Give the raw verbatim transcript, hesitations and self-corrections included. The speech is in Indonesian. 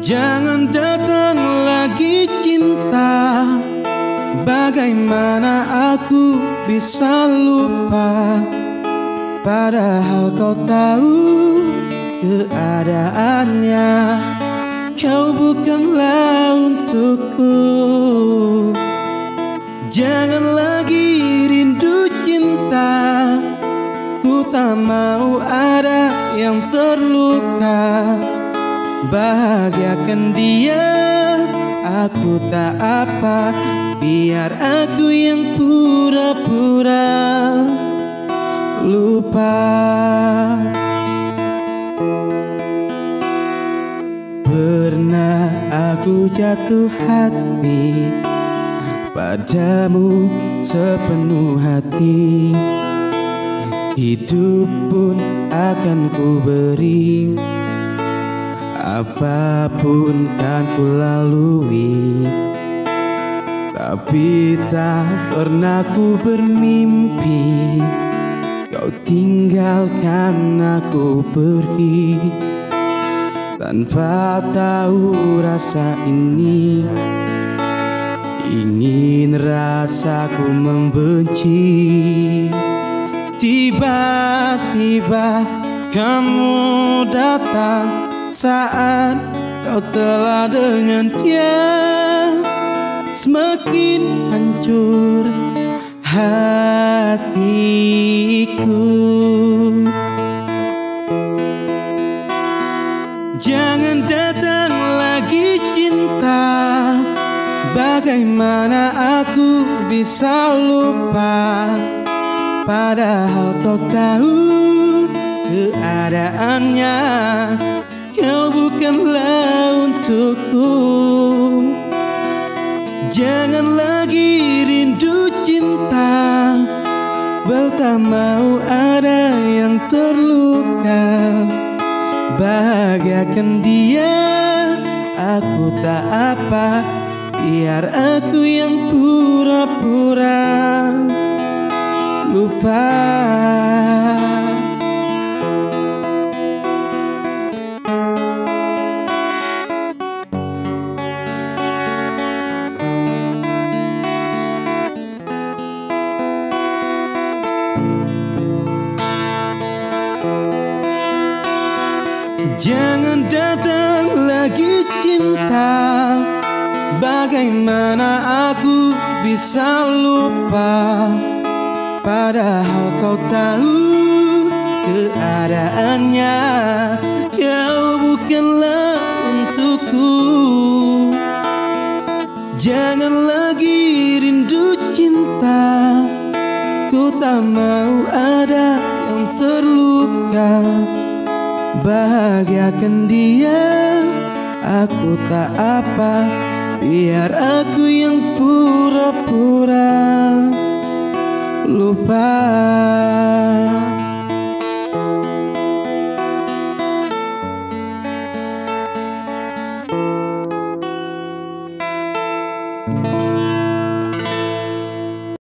Jangan datang lagi cinta. Bagaimana aku bisa lupa, padahal kau tahu keadaannya. Kau bukanlah untukku. Jangan lagi rindu cinta. Ku tak mau ada yang terluka. Bahagiakan dia, aku tak apa. Biar aku yang pura-pura lupa. Pernah aku jatuh hati padamu sepenuh hati. Hidup pun akan ku beri, apapun kan ku lalui. Tapi tak pernah ku bermimpi kau tinggalkan aku pergi. Tanpa tahu rasa ini, ingin rasaku membenci. Tiba-tiba kamu datang saat kau telah dengan dia. Semakin hancur hatiku. Jangan datang lagi cinta. Bagaimana aku bisa lupa, padahal kau tahu keadaannya. Kau bukanlah untukku. Jangan lagi rindu cinta. Tak mau ada yang terluka. Bahagiakan dia, aku tak apa. Biar aku yang pura-pura lupa. Jangan datang lagi cinta. Bagaimana aku bisa lupa, padahal kau tahu keadaannya. Kau bukanlah untukku. Jangan lagi rindu cinta. Ku tak mau ada yang terluka. Bahagiakan dia, aku tak apa. Biar aku yang pura-pura lupa.